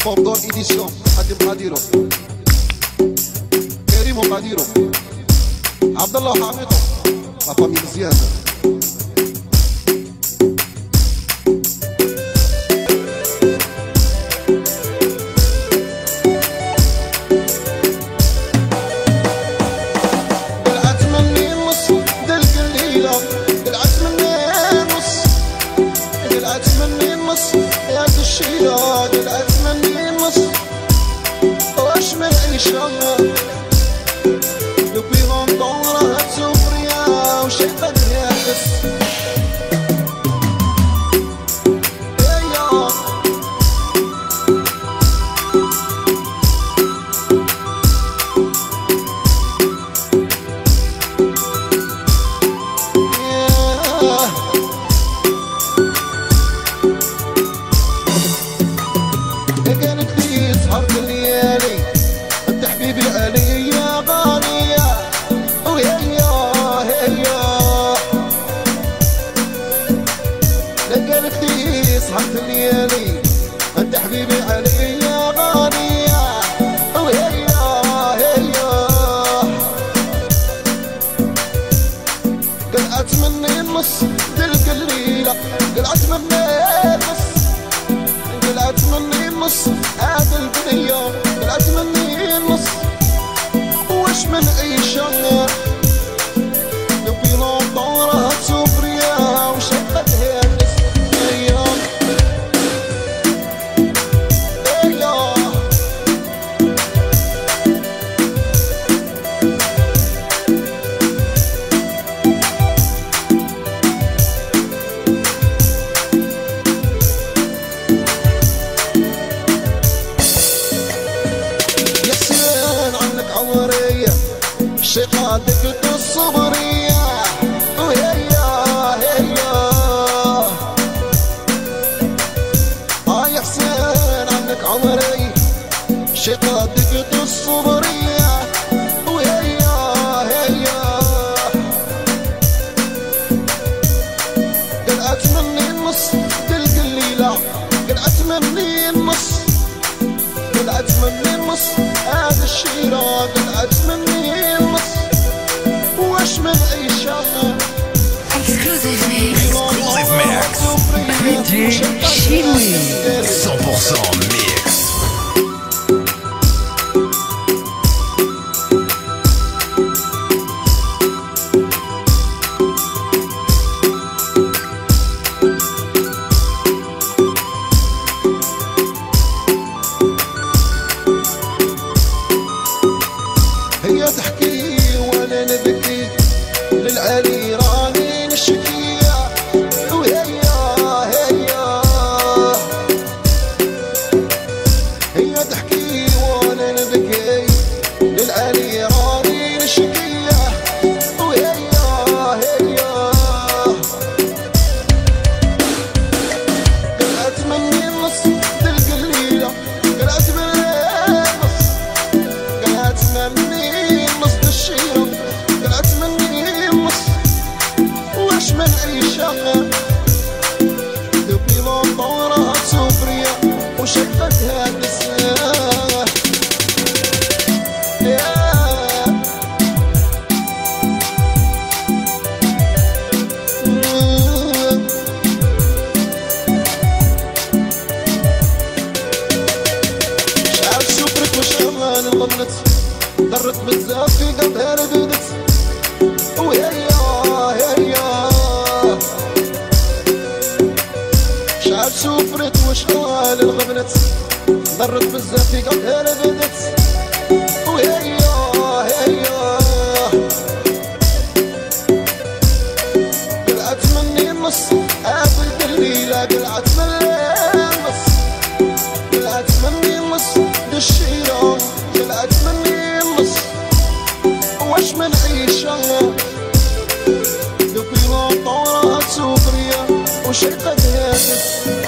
فوضور إيديسيون حاتم قاديرو كريم قاديرو عبد الله وحاميطو لا فامي مزيانة. Depuis longtemps, la souffrir, j'ai pas de rêve. كانت لي سهرة الليالي انت حبيبي الالي يا غالية وهيا هيا. كانت لي سهرة الليالي انت حبيبي الالي يا غالية وهيا هيا. قلعت مني النص تلك الليلة قلعت مني النص قلعت مني النص هذا البنية قلعت مني النص واش من اي شغل depuis longtemps راها تسوفريا وشقتها الناس هيا هيا. شقاتك الصبرية وهيا هيا. يا حسين عنك عمري شقاتك الصبرية وهيا هيا. قلعت مني النص تلك الليلة قلعت مني النص قلعت مني النص هذا الشيرة قلعت مني من أي شغل. Exclusive Mix DJ Chili 100% mix. هي تحكي وانا نبكي للعلي راني نشكية وهيا هيا. هي تحكي وانا نبكي للعلي راني نشكية وهيا هيا. قلعت مني النص تلك الليلة قلعت مني النص قلعت مني النص بالشيرة قلعت مني النص واش من اي شغل depuis longtemps راها تسوفريا وشقتها النساء شعب سوفرت وشغلان الغبنت ضرت بزاف في قلبها رددت وهيا هيا. شعب سوفرت وشغال الغبنت ضرت بزاف في قلبها رددت وهيا هيا. قلعت مني النص قابلت الليلة قلعت مني النص قلعت مني النص بالشيرة قلعت مني النص واش من اي شغل depuis longtemps راها تسوفريا وشقتها